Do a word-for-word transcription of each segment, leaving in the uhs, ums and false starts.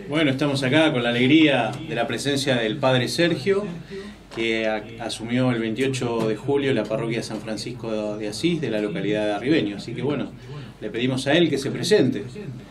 Bueno, estamos acá con la alegría de la presencia del Padre Sergio, que a, asumió el veintiocho de julio la parroquia de San Francisco de Asís de la localidad de Arribeños. Así que bueno, le pedimos a él que se presente.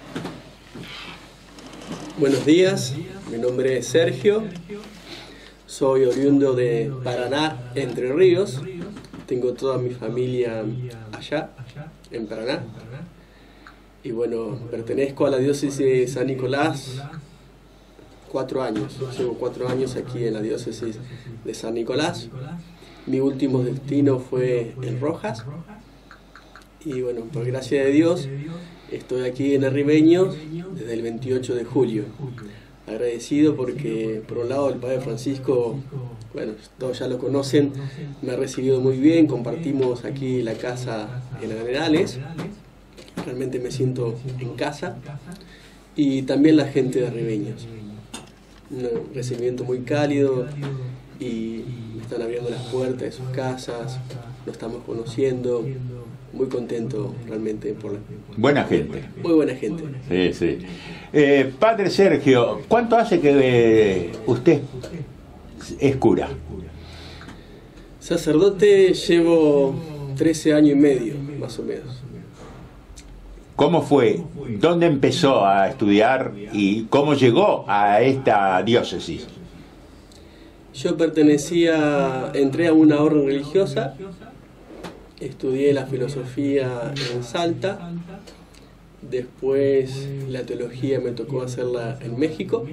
Buenos días, mi nombre es Sergio, soy oriundo de Paraná, Entre Ríos, tengo toda mi familia allá, en Paraná, y bueno, pertenezco a la diócesis de San Nicolás, cuatro años, llevo cuatro años aquí en la diócesis de San Nicolás. Mi último destino fue en Rojas, y bueno, por gracia de Dios, estoy aquí en Arribeños desde el veintiocho de julio. Agradecido porque, por un lado, el Padre Francisco, bueno, todos ya lo conocen, me ha recibido muy bien, compartimos aquí la casa en Arenales, realmente me siento en casa, y también la gente de Arribeños. Un recibimiento muy cálido y me están abriendo las puertas de sus casas, nos estamos conociendo. Muy contento realmente por la... Buena gente. Muy buena gente. Sí, sí. Eh, Padre Sergio, ¿cuánto hace que eh, usted es cura? Sacerdote llevo trece años y medio, más o menos. ¿Cómo fue? ¿Dónde empezó a estudiar y cómo llegó a esta diócesis? Yo pertenecía, entré a una orden religiosa. Estudié la filosofía en Salta, después la teología me tocó hacerla en México.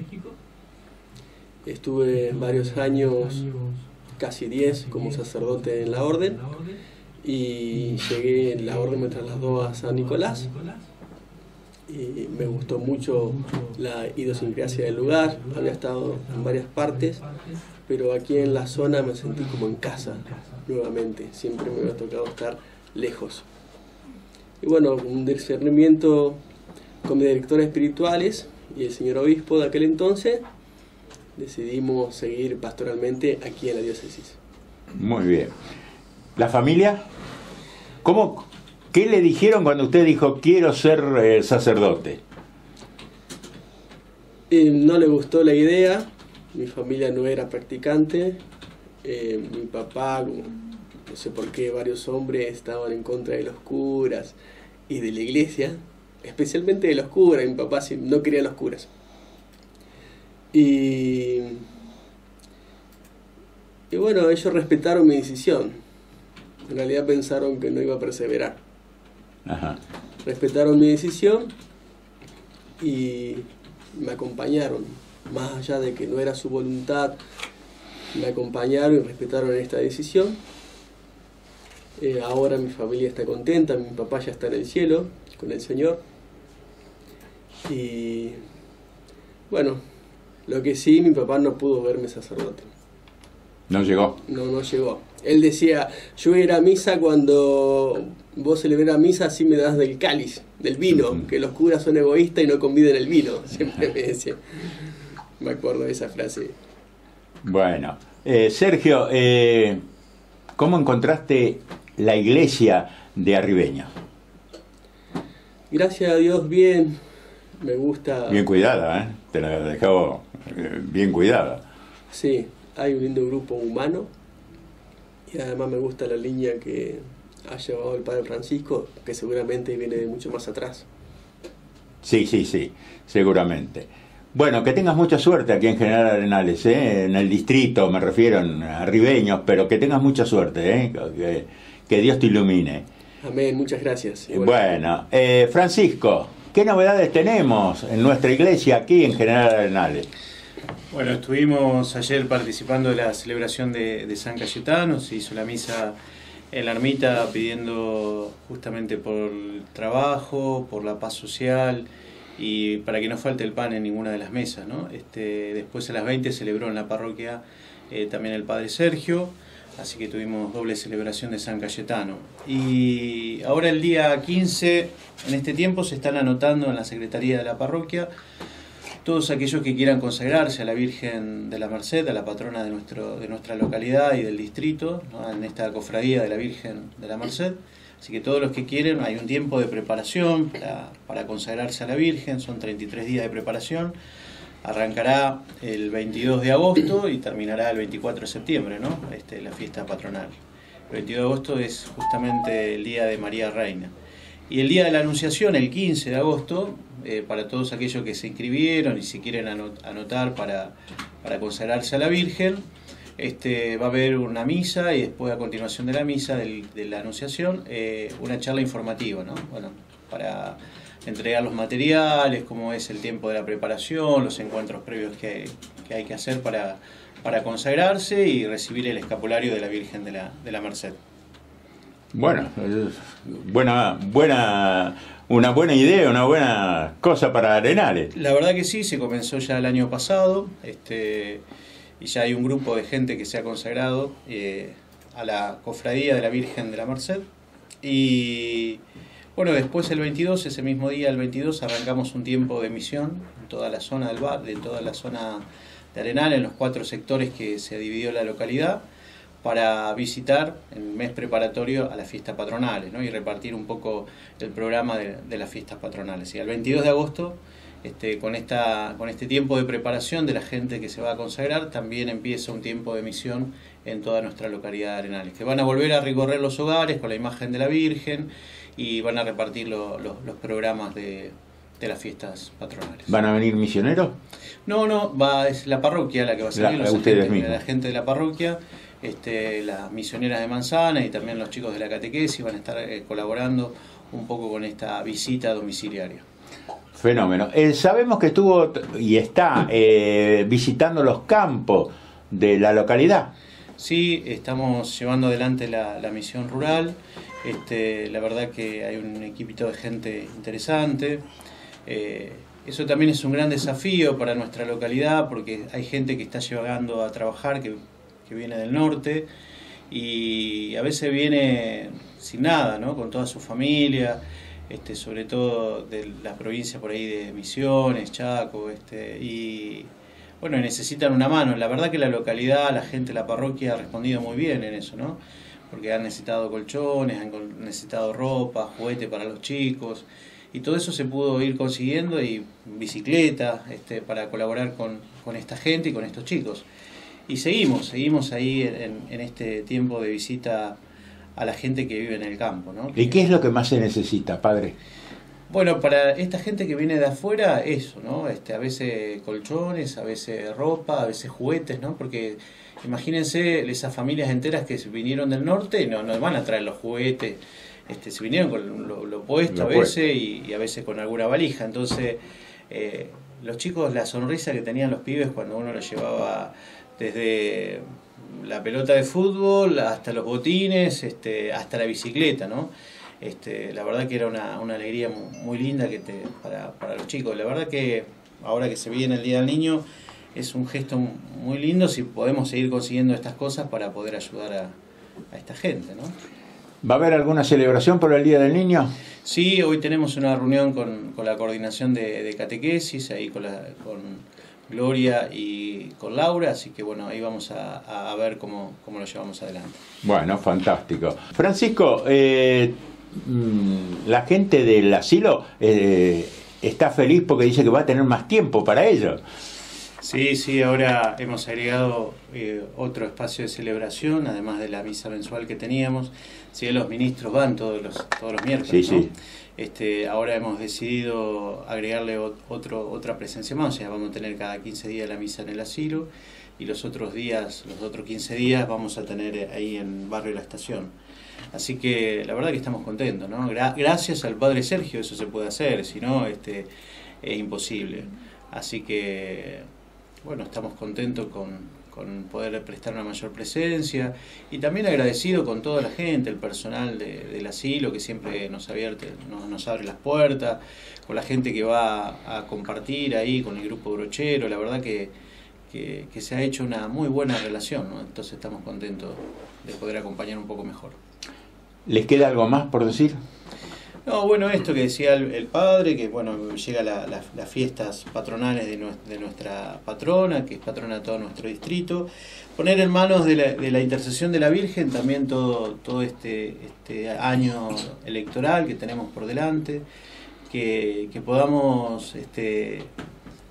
Estuve varios años, casi diez, como sacerdote en la orden, y llegué, la orden me trasladó a San Nicolás, y me gustó mucho la idiosincrasia del lugar. Había estado en varias partes, pero aquí en la zona me sentí como en casa nuevamente, siempre me había tocado estar lejos. Y bueno, un discernimiento con mis directores espirituales y el señor obispo de aquel entonces, decidimos seguir pastoralmente aquí en la diócesis. Muy bien. ¿La familia? ¿Cómo, ¿Qué le dijeron cuando usted dijo quiero ser eh, sacerdote? Eh, no le gustó la idea, mi familia no era practicante. Eh, mi papá, no sé por qué, varios hombres estaban en contra de los curas y de la iglesia, especialmente de los curas. Mi papá no quería los curas. Y, y bueno, ellos respetaron mi decisión. En realidad pensaron que no iba a perseverar. Ajá. Respetaron mi decisión y me acompañaron, más allá de que no era su voluntad. Me acompañaron y respetaron esta decisión. Eh, ahora mi familia está contenta, mi papá ya está en el cielo con el Señor. Y bueno, lo que sí, mi papá no pudo verme sacerdote. ¿No llegó? No, no llegó. Él decía, yo voy a ir a misa cuando vos celebras misa, así me das del cáliz, del vino, uh-huh. que los curas son egoístas y no conviden el vino. Siempre me decía. Me acuerdo de esa frase. Bueno, eh, Sergio, eh, ¿cómo encontraste la iglesia de Arribeños? Gracias a Dios, bien, me gusta... Bien cuidada, ¿eh? Te la he dejado eh, bien cuidada. Sí, hay un lindo grupo humano y además me gusta la línea que ha llevado el Padre Francisco, que seguramente viene de mucho más atrás. Sí, sí, sí, seguramente. Bueno, que tengas mucha suerte aquí en General Arenales, ¿eh? En el distrito, me refiero a Arribeños, pero que tengas mucha suerte, ¿eh? que, que Dios te ilumine. Amén, muchas gracias. Bueno, eh, Francisco, ¿qué novedades tenemos en nuestra iglesia aquí en General Arenales? Bueno, estuvimos ayer participando de la celebración de, de San Cayetano, se hizo la misa en la ermita pidiendo justamente por el trabajo, por la paz social, y para que no falte el pan en ninguna de las mesas, ¿no? Este, después a las veinte celebró en la parroquia eh, también el Padre Sergio, así que tuvimos doble celebración de San Cayetano. Y ahora el día quince, en este tiempo, se están anotando en la Secretaría de la Parroquia todos aquellos que quieran consagrarse a la Virgen de la Merced, a la patrona de, nuestro, de nuestra localidad y del distrito, ¿no? En esta cofradía de la Virgen de la Merced. Así que todos los que quieren, hay un tiempo de preparación para, para consagrarse a la Virgen, son treinta y tres días de preparación. Arrancará el veintidós de agosto y terminará el veinticuatro de septiembre, ¿no? Este, la fiesta patronal. El veintidós de agosto es justamente el día de María Reina. Y el día de la Anunciación, el quince de agosto, eh, para todos aquellos que se inscribieron y si quieren anotar para, para consagrarse a la Virgen, este, va a haber una misa y después, a continuación de la misa del, de la Anunciación, eh, una charla informativa, ¿no? Bueno, para entregar los materiales, cómo es el tiempo de la preparación, los encuentros previos que, que hay que hacer para, para consagrarse y recibir el escapulario de la Virgen de la, de la Merced. Bueno, buena, buena, una buena idea, una buena cosa para Arenales. La verdad que sí, se comenzó ya el año pasado, este, y ya hay un grupo de gente que se ha consagrado eh, a la Cofradía de la Virgen de la Merced. Y bueno, después el veintidós, ese mismo día, el veintidós, arrancamos un tiempo de misión en toda la zona del bar, de toda la zona de Arenal, en los cuatro sectores que se dividió la localidad, para visitar el mes preparatorio a las fiestas patronales, ¿no? Y repartir un poco el programa de, de las fiestas patronales. Y el veintidós de agosto, este, con, esta, con este tiempo de preparación de la gente que se va a consagrar, también empieza un tiempo de misión en toda nuestra localidad de Arenales, que van a volver a recorrer los hogares con la imagen de la Virgen y van a repartir lo, lo, los programas de, de las fiestas patronales. ¿Van a venir misioneros? No, no, va, es la parroquia la que va a salir, la, los ustedes agentes, mismos. la gente de la parroquia. Este, las misioneras de Manzana y también los chicos de la catequesis van a estar eh, colaborando un poco con esta visita domiciliaria. Fenómeno. Eh, sabemos que estuvo y está eh, visitando los campos de la localidad. Sí, estamos llevando adelante la, la misión rural. Este, la verdad que hay un equipito de gente interesante. Eh, eso también es un gran desafío para nuestra localidad porque hay gente que está llegando a trabajar, que que viene del norte y a veces viene sin nada, ¿no? Con toda su familia, este, sobre todo de la provincia por ahí de Misiones, Chaco, este, y bueno, necesitan una mano. La verdad que la localidad, la gente, la parroquia ha respondido muy bien en eso, ¿no? Porque han necesitado colchones, han necesitado ropa, juguete para los chicos, y todo eso se pudo ir consiguiendo, y bicicleta, este, para colaborar con, con esta gente y con estos chicos. Y seguimos, seguimos ahí en, en este tiempo de visita a la gente que vive en el campo, ¿no? ¿Y qué es lo que más se necesita, padre? Bueno, para esta gente que viene de afuera, eso, ¿no? Este, a veces colchones, a veces ropa, a veces juguetes, ¿no? Porque imagínense esas familias enteras que vinieron del norte y no, no van a traer los juguetes, este, se vinieron con lo, lo puesto lo a veces y, y a veces con alguna valija. Entonces, eh, los chicos, la sonrisa que tenían los pibes cuando uno los llevaba desde la pelota de fútbol hasta los botines, este, hasta la bicicleta, ¿no? Este, la verdad que era una, una alegría muy, muy linda que te, para, para los chicos. La verdad que ahora que se viene el Día del Niño es un gesto muy lindo si podemos seguir consiguiendo estas cosas para poder ayudar a, a esta gente, ¿no? ¿Va a haber alguna celebración por el Día del Niño? Sí, hoy tenemos una reunión con, con la coordinación de, de catequesis, ahí con, la, con Gloria y con Laura, así que bueno, ahí vamos a, a ver cómo, cómo lo llevamos adelante. Bueno, fantástico. Francisco, eh, la gente del asilo eh, está feliz porque dice que va a tener más tiempo para ello. Sí, sí, ahora hemos agregado eh, otro espacio de celebración, además de la misa mensual que teníamos. Sí, los ministros van todos los, todos los miércoles, sí, ¿no? Sí. Este, ahora hemos decidido agregarle otro, otra presencia más, o sea, vamos a tener cada quince días la misa en el asilo y los otros días, los otros quince días vamos a tener ahí en Barrio La Estación. Así que la verdad que estamos contentos, ¿no? Gra- gracias al Padre Sergio eso se puede hacer, si no, este, es imposible. Así que, bueno, estamos contentos con... con poder prestar una mayor presencia y también agradecido con toda la gente, el personal de, del asilo que siempre nos, abierte, nos, nos abre las puertas, con la gente que va a compartir ahí con el grupo brochero, la verdad que, que, que se ha hecho una muy buena relación, ¿no? Entonces estamos contentos de poder acompañar un poco mejor. ¿Les queda algo más por decir? No, bueno, esto que decía el, el padre, que bueno, llega la, la, las fiestas patronales de, nuestra, de nuestra patrona, que es patrona de todo nuestro distrito, poner en manos de la, de la intercesión de la Virgen también todo, todo este, este año electoral que tenemos por delante, que, que podamos este,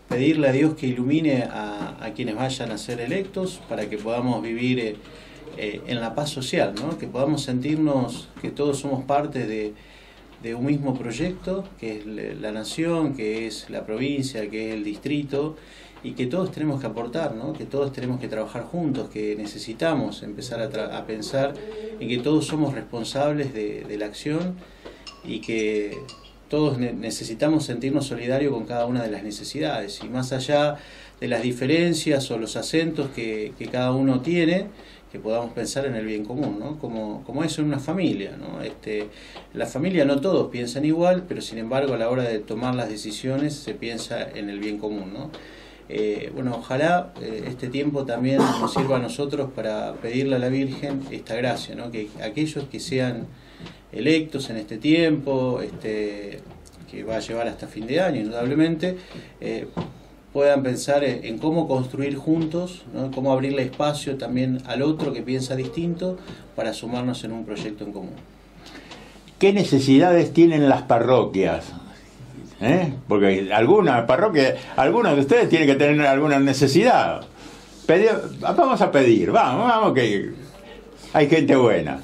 pedirle a Dios que ilumine a, a quienes vayan a ser electos para que podamos vivir eh, eh, en la paz social, ¿no? Que podamos sentirnos que todos somos parte de, de un mismo proyecto, que es la nación, que es la provincia, que es el distrito, y que todos tenemos que aportar, ¿no? Que todos tenemos que trabajar juntos, que necesitamos empezar a, a pensar en que todos somos responsables de, de la acción y que todos ne necesitamos sentirnos solidarios con cada una de las necesidades, y más allá de las diferencias o los acentos que, que cada uno tiene, que podamos pensar en el bien común, ¿no? Como, como eso en una familia, ¿no? Este, la familia no todos piensan igual, pero sin embargo a la hora de tomar las decisiones se piensa en el bien común, ¿no? Eh, bueno, ojalá eh, este tiempo también nos sirva a nosotros para pedirle a la Virgen esta gracia, ¿no? Que aquellos que sean electos en este tiempo, este, que va a llevar hasta fin de año, indudablemente, eh, puedan pensar en, en cómo construir juntos, ¿no? Cómo abrirle espacio también al otro que piensa distinto para sumarnos en un proyecto en común. ¿Qué necesidades tienen las parroquias? ¿Eh? Porque alguna parroquia, algunos de ustedes tienen que tener alguna necesidad. Pedir, vamos a pedir, vamos, vamos, que hay gente buena.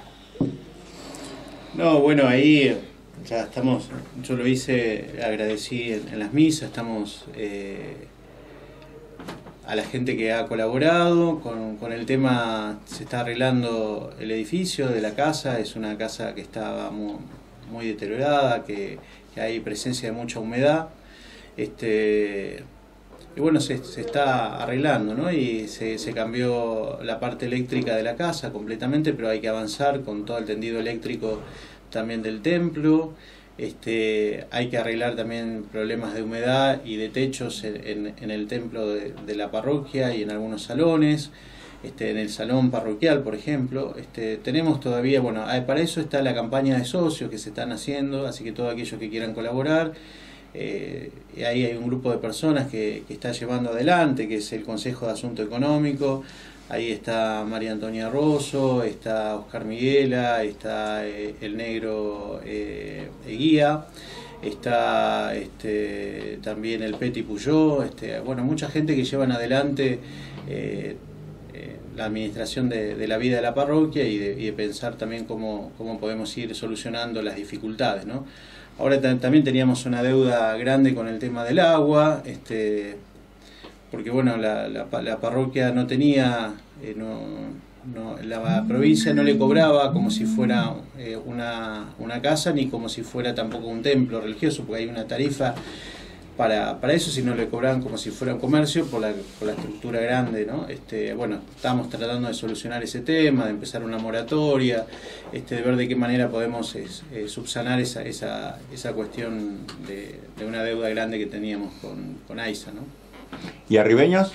No, bueno, ahí ya estamos, yo lo hice, agradecí en, en las misas, estamos eh, a la gente que ha colaborado con, con el tema, se está arreglando el edificio de la casa, es una casa que estaba muy, muy deteriorada, que, que hay presencia de mucha humedad, este, y bueno, se, se está arreglando, ¿no? Y se, se cambió la parte eléctrica de la casa completamente, pero hay que avanzar con todo el tendido eléctrico también del templo. Este, hay que arreglar también problemas de humedad y de techos en, en, en el templo de, de la parroquia y en algunos salones, este, en el salón parroquial, por ejemplo. Este, tenemos todavía, bueno, para eso está la campaña de socios que se están haciendo, así que todos aquellos que quieran colaborar, eh, ahí hay un grupo de personas que, que está llevando adelante, que es el Consejo de Asunto Económico. Ahí está María Antonia Rosso, está Oscar Miguela, está eh, el negro eh, Eguía, está este, también el Peti Puyó, este, bueno, mucha gente que llevan adelante eh, eh, la administración de, de la vida de la parroquia y de, y de pensar también cómo, cómo podemos ir solucionando las dificultades, ¿no? Ahora también teníamos una deuda grande con el tema del agua, este, porque bueno, la, la, la parroquia no tenía, eh, no, no, la provincia no le cobraba como si fuera eh, una, una casa, ni como si fuera tampoco un templo religioso, porque hay una tarifa para, para eso, si no le cobraban como si fuera un comercio por la, por la estructura grande, ¿no? Este, bueno, estamos tratando de solucionar ese tema, de empezar una moratoria, este, de ver de qué manera podemos es, eh, subsanar esa, esa, esa cuestión de, de una deuda grande que teníamos con, con AISA, ¿no? ¿Y arribeños?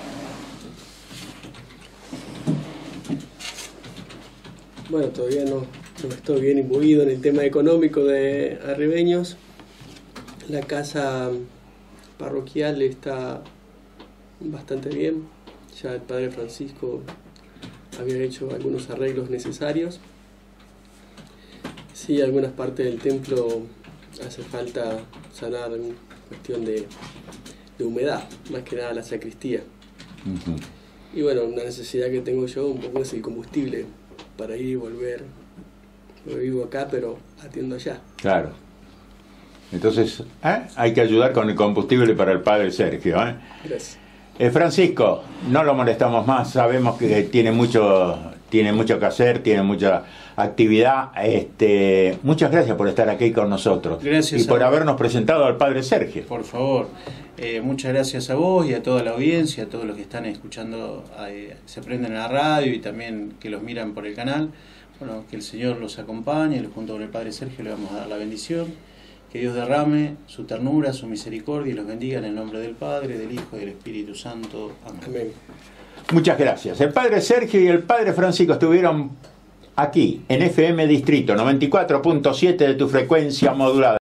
Bueno, todavía no, no estoy bien imbuido en el tema económico de arribeños. La casa parroquial está bastante bien. Ya el padre Francisco había hecho algunos arreglos necesarios. Sí, algunas partes del templo hace falta sanar en cuestión de, de humedad, más que nada la sacristía. Uh-huh. Y bueno, una necesidad que tengo yo un poco es el combustible para ir y volver. Yo vivo acá, pero atiendo allá. Claro. Entonces, ¿eh? hay que ayudar con el combustible para el padre Sergio. ¿eh? Gracias. Eh, Francisco, no lo molestamos más, sabemos que tiene mucho, tiene mucho que hacer, tiene mucha actividad. Este, muchas gracias por estar aquí con nosotros. Gracias y por a... habernos presentado al padre Sergio. Por favor, eh, muchas gracias a vos y a toda la audiencia, a todos los que están escuchando, eh, se prenden en la radio y también que los miran por el canal. Bueno, que el Señor los acompañe, junto con el padre Sergio le vamos a dar la bendición. Que Dios derrame su ternura, su misericordia y los bendiga en el nombre del Padre, del Hijo y del Espíritu Santo. Amén. Amén. Muchas gracias. El padre Sergio y el padre Francisco estuvieron aquí en F M Distrito noventa y cuatro punto siete de tu frecuencia modulada.